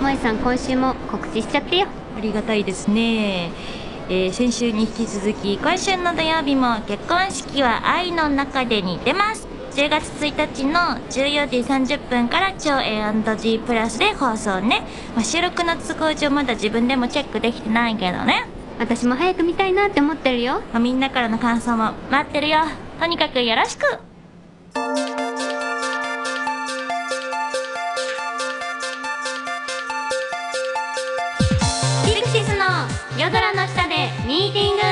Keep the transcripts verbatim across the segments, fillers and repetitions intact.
萌さん今週も告知しちゃってよ。 ありがたいですね。えー、先週に引き続き今週の土曜日も結婚式は愛の中でに出ます。じゅうがつついたちのじゅうよじさんじゅっぷんから超 エーアンドジー プラスで放送ね。まあ、収録の都合上まだ自分でもチェックできてないけどね。 私も早く見たいなって思ってるよ。 まあ、みんなからの感想も待ってるよ。とにかくよろしく。 ピクシスの夜空の下でミーティング。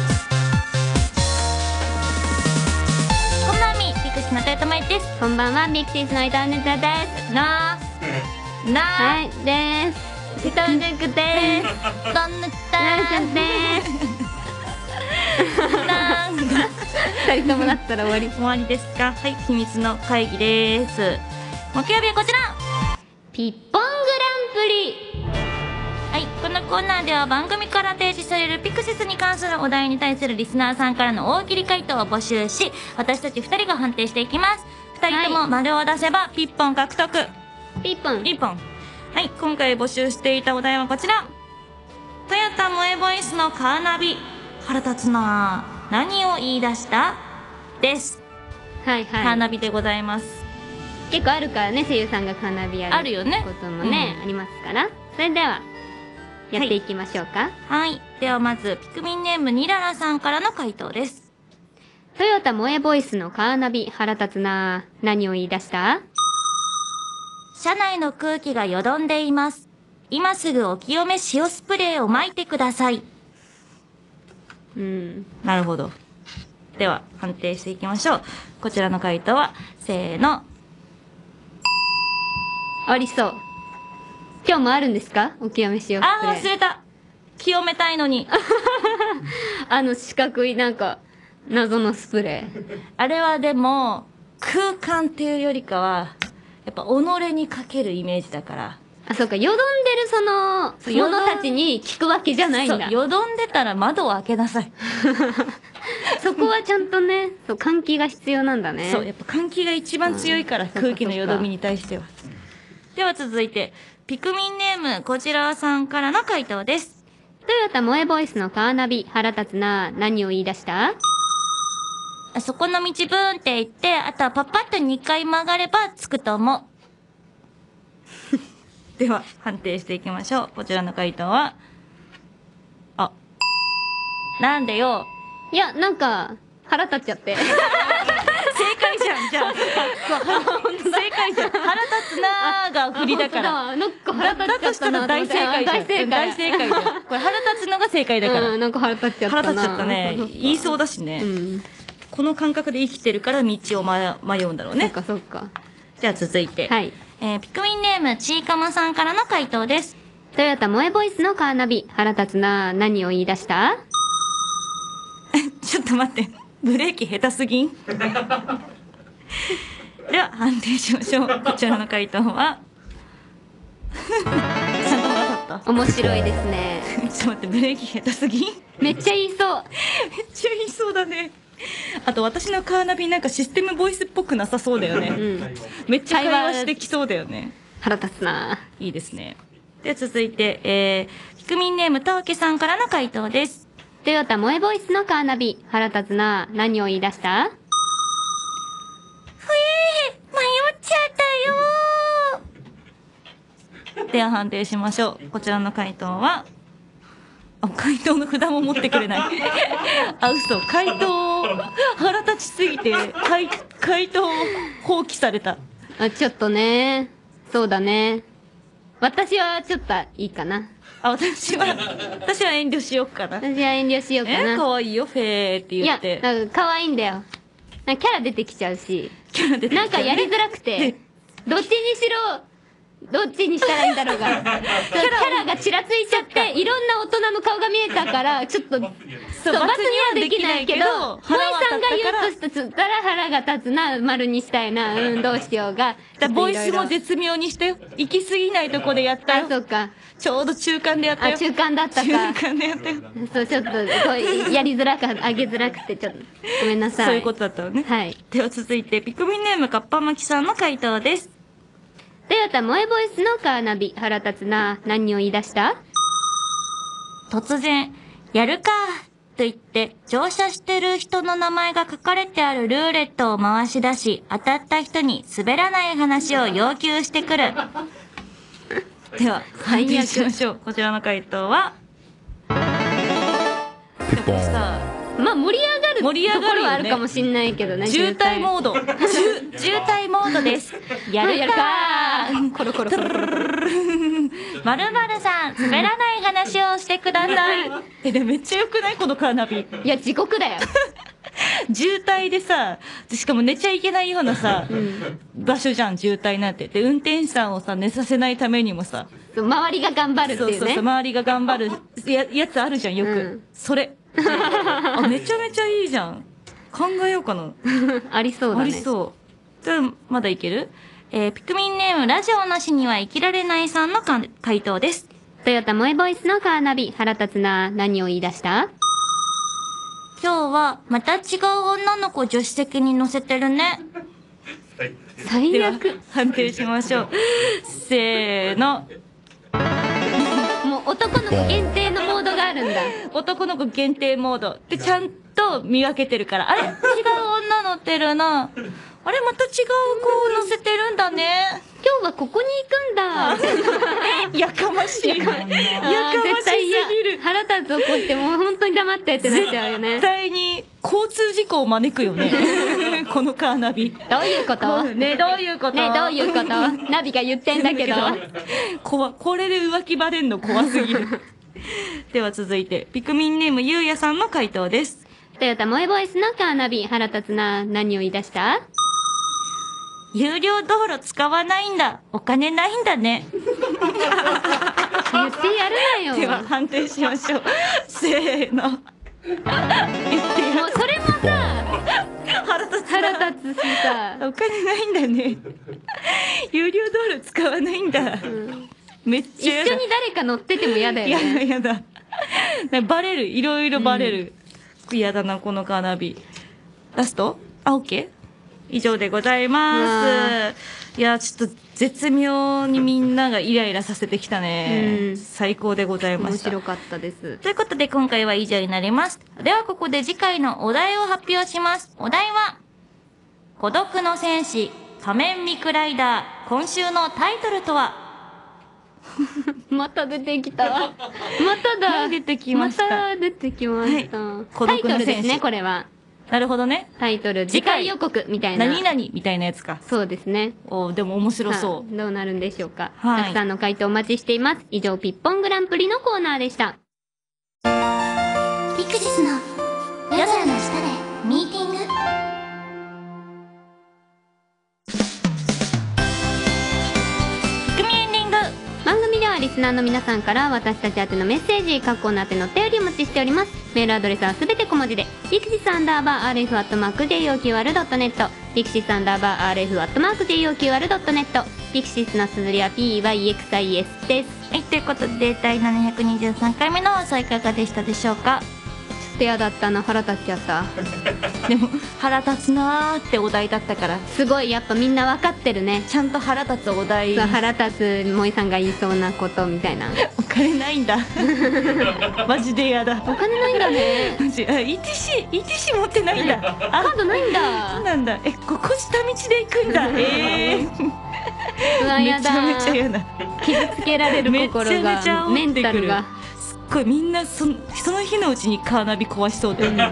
こんばんみ、ピクシスの豊玉井です。 こんばんは、ピクシスの伊藤ねずです。 なーなーはいです。 伊藤ねずでーす。どんぬたーです。 なん二人ともなったら終わり。 終わりですか。はい、秘密の会議です。木曜日はこちら、 ピッポングランプリ。 はい、このコーナーでは番組から提示されるピクシスに関するお題に対するリスナーさんからの大喜利回答を募集し、私たちふたりが判定していきます。ふたりとも丸を出せばピッポン獲得。 ピッポンピッポン。はい、今回募集していたお題はこちら、トヨタ萌えボイスのカーナビ、腹立つなぁ、何を言い出したです。 はいはい。 カーナビでございます。 結構あるからね、声優さんがカーナビやるあるよねこともね、 うんありますから。それではやっていきましょうか。 はい、ではまずピクミンネームニララさんからの回答です。 トヨタ萌えボイスのカーナビ、腹立つなぁ、何を言い出した？ 車内の空気がよどんでいます。今すぐお清め塩スプレーを撒いてください。 うん。 なるほど。では判定していきましょう。こちらの回答はせーの、 ありそう。今日もあるんですか？お清めしよう。 あー忘れた。清めたいのに。 あの四角いなんか謎のスプレー。 あれはでも空間っていうよりかはやっぱ己にかけるイメージだから。 あ、そうか。よどんでるそのそうよどん者たちに聞くわけじゃないんだ。 そう、よどんでたら窓を開けなさい。 そこはちゃんとね、そう換気が必要なんだね。 そう、やっぱ換気が一番強いから、 うん空気のよどみに対しては。では続いてピクミンネームこちらさんからの回答です。 トヨタ萌えボイスのカーナビ、腹立つなぁ、何を言い出した？ あそこの道ブーンって言って、あとはパッパッとにかい曲がれば着くと思う。では判定していきましょう。こちらの回答は、あ、なんでよ。 いや、なんか、腹立っちゃって。 正解じゃん、じゃあ。正解じゃん。腹立つなーが振りだから。 なんか腹立っちゃったな。 だとしたら大正解じゃん。 大正解。 大正解じゃん。これ腹立つのが正解だから。 うん、なんか腹立っちゃったな。 腹立っちゃったね。言いそうだしね。 うん。 この感覚で生きてるから道を迷迷うんだろうね。 そっかそっか。 じゃあ続いて。 はい。 えー、ピクミンネームちーかまさんからの回答です。 トヨタ萌えボイスのカーナビ、腹立つなぁ、何を言い出した？ ちょっと待って。ブレーキ下手すぎんでは判定しましょう。こちらの回答はちゃんと分かった。 面白いですね。 ちょっと待って、ブレーキ下手すぎんめっちゃ言いそう。 めっちゃ言いそうだね。あと私のカーナビなんかシステムボイスっぽくなさそうだよね。 うん。 めっちゃ会話してきそうだよね。 腹立つなぁ。 いいですね。では続いて、えー、ピクミンネームたわけさんからの回答です。 トヨタ萌えボイスのカーナビ、腹立つなぁ、何を言い出した？ ふえー、迷っちゃったよー。では判定しましょう。こちらの回答は、あ、回答の札も持ってくれない。あ、嘘。回答、腹立ちすぎて、回、回答放棄された。 あ、ちょっとね。そうだね。私はちょっといいかな。 あ、私は、私は遠慮しようかな。 私は遠慮しようかな。 え、かわいいよ、フェーって言って。 いや、なんか可愛いんだよ。なんかキャラ出てきちゃうし。 キャラ出てきちゃうなんかやりづらくて、どっちにしろ、どっちにしたらいいんだろうが。キャラがちらついちゃって、いろんな大人の顔が見えたから、ちょっと、そう、罰にはできないけど、萌えさんが言うとしたら腹が立つな、丸にしたいな、うん、どうしようが。 ボイスも絶妙にしてよ。行き過ぎないとこでやったよ。 あ、そっか。 ちょうど中間でやったよ。 あ、中間だったか。 中間でやったよ。 そう、ちょっと、こう、やりづらか、あげづらくて、ちょっと、ごめんなさい。 そういうことだったのね。 はい。 では続いて、ピクミンネームかっぱまきさんの回答です。 トヨタ萌えボイスのカーナビ、腹立つな。何を言い出した？ 突然、やるかと言って、乗車してる人の名前が書かれてあるルーレットを回し出し、当たった人に滑らない話を要求してくる。では、判定しましょう。こちらの回答は、 ピッポーン。 まあ盛り上がる盛り上がるよねところはあるかもしんないけどね。 渋滞モード。渋滞モードです。やるかー。 コロコロコロコロ。 まるまるさん、滑らない話をしてください。え、でめっちゃ良くないこのカーナビ。 いや、地獄だよ。 渋滞でさ、しかも寝ちゃいけないようなさ、うん、場所じゃん、渋滞なんて。で、運転手さんをさ、寝させないためにもさ、 周りが頑張るっていうね。 そうそうそう、周りが頑張るや、やつあるじゃん、よく。うん、それ。あ、めちゃめちゃいいじゃん。考えようかな。 ありそうだね。 ありそう。じゃあ、まだいける？えー、ピクミンネーム、ラジオなしには生きられないさんのか回答です。 トヨタ萌えボイスのカーナビ、腹立つな。何を言い出した？ 今日は、また違う女の子助手席に乗せてるね。 最悪。 判定しましょう。せーの。 もう男の子限定のモードがあるんだ。 男の子限定モード。で、ちゃんと見分けてるから。あれ違う女乗ってるな。あれまた違う子を乗せてるんだね。 今日はここに行くんだ。 やかましい。やかましすぎる。 腹立つ起こしてもう本当に黙ってってなっちゃうよね。 絶対に交通事故を招くよね。このカーナビ。 どういうことね、どういうことね、どういうことナビが言ってんだけど。 怖、これで浮気バレんの怖すぎる。では続いて、ピクミンネームゆうやさんの回答です。 トヨタ萌えボイスのカーナビ、腹立つな。何を言い出した？ 有料道路使わないんだ。お金ないんだね。 言ってやるなよ。 では判定しましょう。せーの。言ってもうそれもさ、 腹立つ。 腹立つしさ。 お金ないんだね。有料道路使わないんだ。うん、めっちゃ一緒に誰か乗ってても嫌だよね。 やだやだ。バレる。いろいろバレる。嫌、うん、だな、このカーナビ。ラスト？あ、オッケー？以上でございます。いや、ちょっと絶妙にみんながイライラさせてきたね。うん、最高でございました。 面白かったです。 ということで今回は以上になります。ではここで次回のお題を発表します。お題は、孤独の戦士、仮面ミクライダー、今週のタイトルとはまた出てきた。まただ。 出てきました。 また出てきました。はい、 孤独の戦士。タイトルですね、これは。 なるほどね。 タイトル、次回予告みたいな。 何々みたいなやつか。 そうですね。 おでも面白そう。 どうなるんでしょうか。 はい。 たくさんの回答お待ちしています。以上、ピッポングランプリのコーナーでした。 ピクシスの夜空の下でミーティング。 ピクミエンディング。 番組ではリスナーの皆さんから私たち宛てのメッセージ、各コーナー宛てのお便りお待ちしております。メールアドレスはすべて小文字で、ピクシスアンダーバー アールエフ アットマーク ジェイオーキューアール ドットネット、ピクシスアンダーバー アールエフ アットマーク ジェイオーキューアール ドットネット、ピクシスの綴りは ピーワイエックスアイエス です。 はい、ということで、第ななひゃくにじゅうさんかいめの放送いかがでしたでしょうか。 ちょっと嫌だったな、腹立っちゃった。 でも、腹立つなーってお題だったから。 すごい、やっぱみんな分かってるね。 ちゃんと腹立つお題。 そう、腹立つ萌えさんが言いそうなことみたいな。 お金ないんだ。マジで嫌だ。 お金ないんだね。 マジ、あ、イーティーシー、イーティーシー 持ってないんだ。 カードないんだ。 そうなんだ。え、ここ下道で行くんだ。ええー。 うわ、やだ。 めちゃめちゃ嫌だ。 傷つけられる心が。 めちゃめちゃメンタルが。 すっごい、みんなそ、その日のうちにカーナビ壊しそうだよね。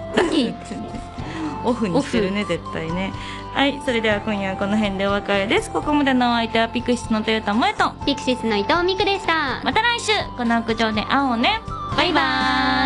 オフにしてるね、絶対ね。はい、それでは今夜はこの辺でお別れです。ここまでのお相手はピクシスのトヨタ萌えとピクシスの伊藤美久でした。 また来週この屋上で会おうね。 バイバーイ。